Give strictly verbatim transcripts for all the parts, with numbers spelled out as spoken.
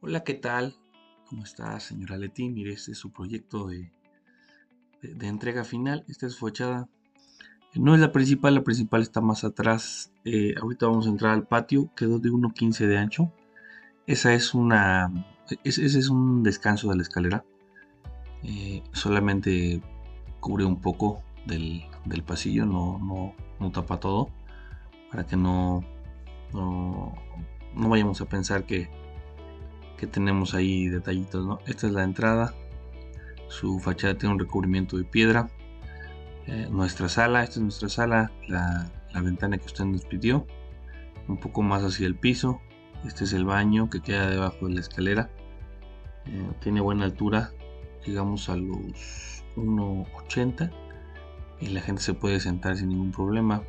Hola, ¿qué tal? ¿Cómo está, señora Leti? Mire, este es su proyecto de, de- de entrega final. Esta es su fachada. No es la principal, la principal está más atrás. Eh, ahorita vamos a entrar al patio, quedó de uno quince de ancho. Esa es una, es- ese es un descanso de la escalera. Eh, solamente cubre un poco del, del pasillo, no, no, no tapa todo, para que no, no, no vayamos a pensar que, que tenemos ahí detallitos, ¿no? Esta es la entrada. Su fachada tiene un recubrimiento de piedra. Eh, nuestra sala, esta es nuestra sala, la, la ventana que usted nos pidió, un poco más hacia el piso. Este es el baño que queda debajo de la escalera. Eh, tiene buena altura, llegamos a los uno ochenta y la gente se puede sentar sin ningún problema.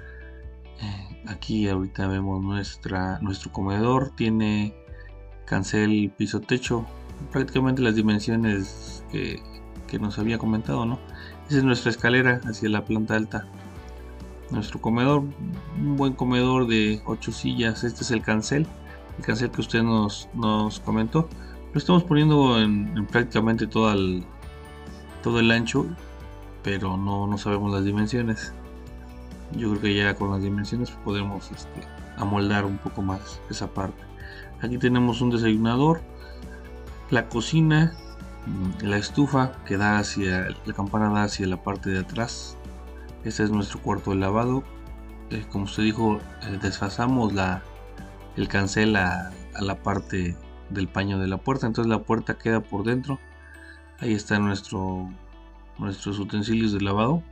Eh, aquí ahorita vemos nuestra, nuestro comedor, tiene cancel piso techo, prácticamente las dimensiones que, que nos había comentado, ¿no? Esa es nuestra escalera hacia la planta alta. Nuestro comedor, un buen comedor de ocho sillas. Este es el cancel, el cancel que usted nos, nos comentó. Lo estamos poniendo en, en prácticamente todo el, todo el ancho, pero no, no sabemos las dimensiones. Yo creo que ya con las dimensiones podemos este, amoldar un poco más esa parte. Aquí tenemos un desayunador, la cocina, mm, la estufa que da hacia, la campana da hacia la parte de atrás. Este es nuestro cuarto de lavado. Eh, como usted dijo, eh, desfasamos la, el cancel a, a la parte del paño de la puerta, entonces la puerta queda por dentro. Ahí están nuestro, nuestros utensilios de lavado.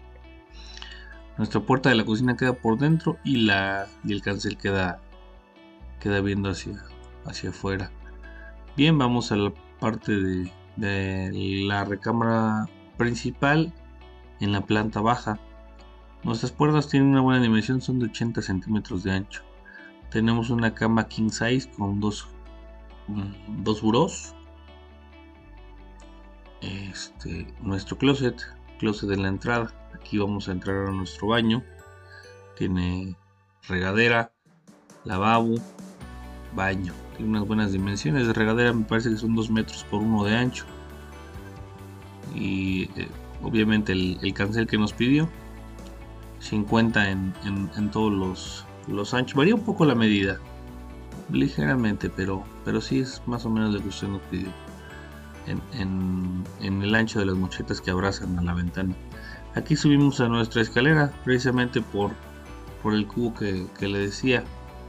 Nuestra puerta de la cocina queda por dentro y, la, y el cancel queda, queda viendo hacia, hacia afuera. Bien, vamos a la parte de, de la recámara principal en la planta baja. Nuestras puertas tienen una buena dimensión, son de ochenta centímetros de ancho. Tenemos una cama king size con dos, mm, dos burós. Este, nuestro closet, closet de la entrada. Aquí vamos a entrar a nuestro baño. Tiene regadera, lavabo, baño. Tiene unas buenas dimensiones. De regadera me parece que son dos metros por uno de ancho. Y eh, obviamente el, el cancel que nos pidió, cincuenta en, en, en todos los, los anchos. Varía un poco la medida, ligeramente, pero, pero sí es más o menos lo que usted nos pidió. En, en, en el ancho de las mochetas que abrazan a la ventana. Aquí subimos a nuestra escalera precisamente por, por el cubo que, que le decía.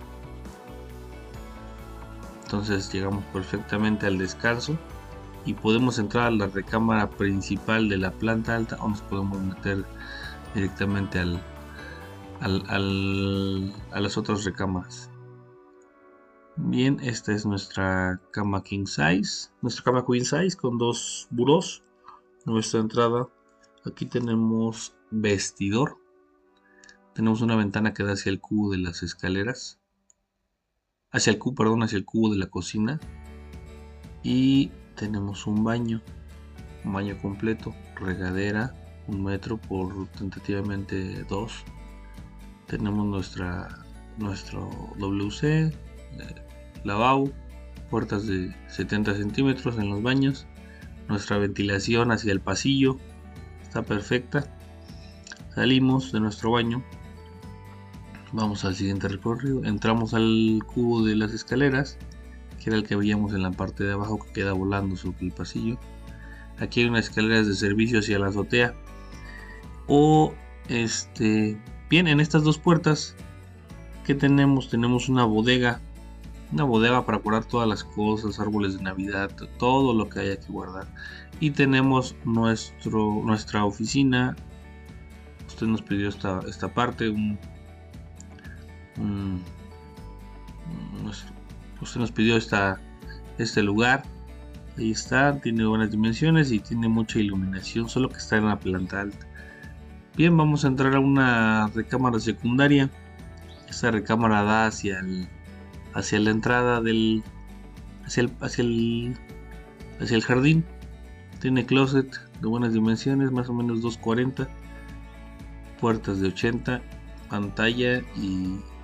Entonces llegamos perfectamente al descanso y podemos entrar a la recámara principal de la planta alta o nos podemos meter directamente al, al, al, a las otras recámaras. Bien, esta es nuestra cama king size, nuestra cama queen size con dos burós. Nuestra entrada, aquí tenemos vestidor, tenemos una ventana que da hacia el cubo de las escaleras, hacia el cubo, perdón, hacia el cubo de la cocina, y tenemos un baño, un baño completo, regadera, un metro por tentativamente dos. Tenemos nuestra nuestro W C, eh, lavabo, puertas de setenta centímetros en los baños, nuestra ventilación hacia el pasillo está perfecta. Salimos de nuestro baño, vamos al siguiente recorrido, entramos al cubo de las escaleras, que era el que veíamos en la parte de abajo que queda volando sobre el pasillo. Aquí hay unas escaleras de servicio hacia la azotea. O este, bien, en estas dos puertas, ¿qué tenemos? Tenemos una bodega, una bodega para guardar todas las cosas, árboles de Navidad, todo lo que haya que guardar. Y tenemos nuestro, nuestra oficina. Usted nos pidió esta, esta parte, un, un, nuestro, usted nos pidió esta, este lugar. Ahí está, tiene buenas dimensiones y tiene mucha iluminación, solo que está en la planta alta. Bien, vamos a entrar a una recámara secundaria. Esta recámara da hacia el, hacia la entrada del, hacia el, hacia el, hacia el jardín. Tiene closet de buenas dimensiones, más o menos dos cuarenta, puertas de ochenta, pantalla y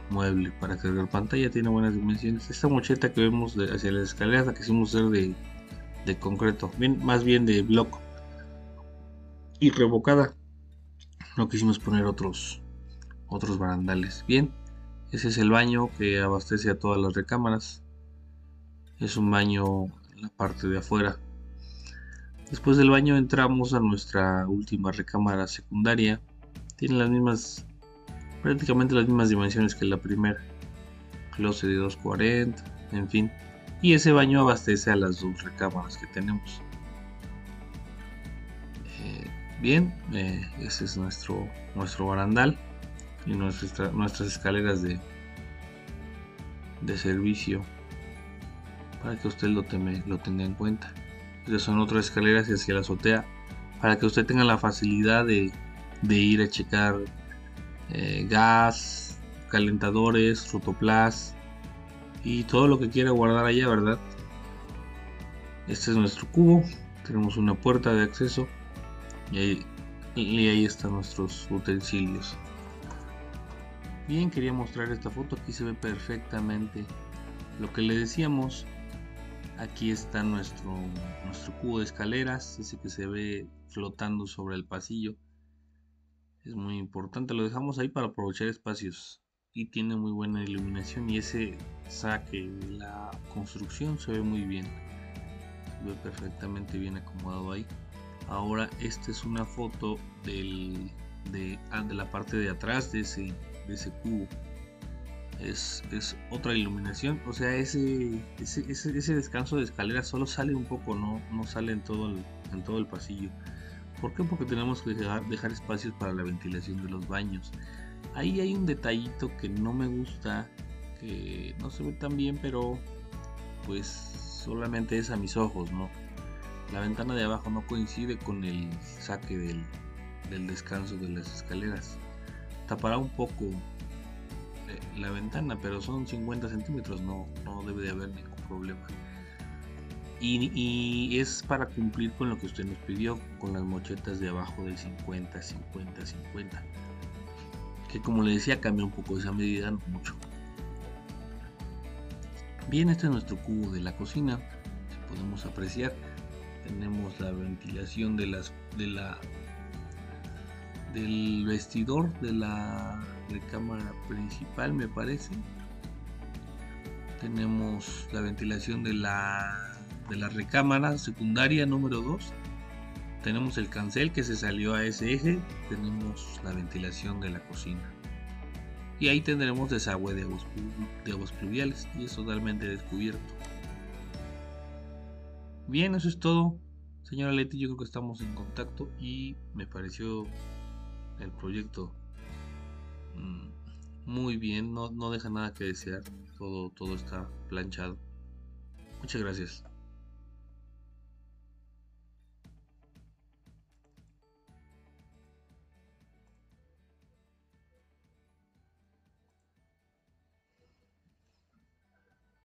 mueble para cargar pantalla, tiene buenas dimensiones. Esta mocheta que vemos de, hacia las escaleras la quisimos hacer de, de concreto, bien, más bien de bloco y revocada. No quisimos poner otros otros barandales. Bien, ese es el baño que abastece a todas las recámaras. Es un baño en la parte de afuera. Después del baño entramos a nuestra última recámara secundaria. Tiene las mismas, prácticamente las mismas dimensiones que la primera. Closet de dos cuarenta, en fin. Y ese baño abastece a las dos recámaras que tenemos. Eh, bien, eh, ese es nuestro, nuestro barandal y nuestra, nuestras escaleras de, de servicio, para que usted lo, teme, lo tenga en cuenta. Estas son otras escaleras hacia la azotea, para que usted tenga la facilidad de, de ir a checar eh, gas, calentadores, rotoplas y todo lo que quiera guardar allá, ¿verdad? Este es nuestro cubo, tenemos una puerta de acceso y ahí, y ahí están nuestros utensilios. Bien, quería mostrar esta foto, aquí se ve perfectamente lo que le decíamos. Aquí está nuestro, nuestro cubo de escaleras, ese que se ve flotando sobre el pasillo. Es muy importante, lo dejamos ahí para aprovechar espacios y tiene muy buena iluminación, y ese saque de la construcción se ve muy bien, se ve perfectamente bien acomodado ahí. Ahora esta es una foto del, de, ah, de la parte de atrás de ese, de ese cubo. Es, es otra iluminación, o sea, ese, ese, ese, ese descanso de escalera solo sale un poco, no, no sale en todo, el, en todo el pasillo. ¿Por qué? Porque tenemos que dejar, dejar espacios para la ventilación de los baños. Ahí hay un detallito que no me gusta, que no se ve tan bien, pero pues solamente es a mis ojos, ¿no? La ventana de abajo no coincide con el saque del, del descanso de las escaleras. Tapará un poco la ventana, pero son cincuenta centímetros, no, no debe de haber ningún problema. Y, y es para cumplir con lo que usted nos pidió, con las mochetas de abajo del cincuenta, cincuenta, cincuenta. Que como le decía, cambia un poco esa medida, no mucho. Bien, este es nuestro cubo de la cocina. Si podemos apreciar, tenemos la ventilación de las de la del vestidor de la recámara principal, me parece. Tenemos la ventilación de la de la recámara secundaria número dos. Tenemos el cancel que se salió a ese eje. Tenemos la ventilación de la cocina. Y ahí tendremos desagüe de aguas, de aguas pluviales, y es totalmente descubierto. Bien, eso es todo. Señora Leti, yo creo que estamos en contacto y me pareció el proyecto mmm, muy bien, no, no deja nada que desear, todo, todo está planchado. Muchas gracias.